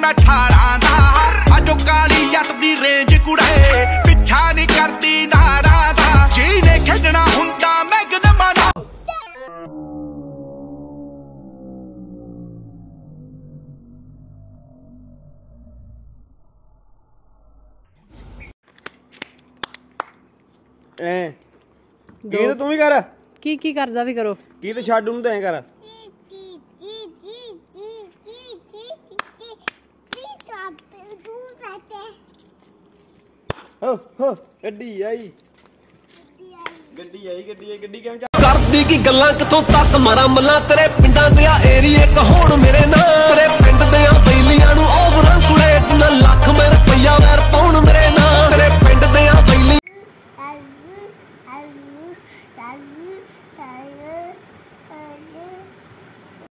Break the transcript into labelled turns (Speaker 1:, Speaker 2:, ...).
Speaker 1: मैं 18 दा अजो काली जट दी रेंज कुड़े पिछा नहीं करती नारा दा जी ने खेडना हुंदा मैगन मना
Speaker 2: की तू भी कर
Speaker 3: की करदा भी करो
Speaker 2: की तो छड्ड उन्हें तो कर गड्डी आई
Speaker 4: करदी की गल्लां किथों तक मारा मल्ला तेरे पिंडां दे एरिए कहोण मेरे ना तेरे पिंड दे बैलियां नूं ओवरां कुड़े किन्ना लख मैं रुपया वैर पाउण मेरे ना तेरे पिंड दे बैली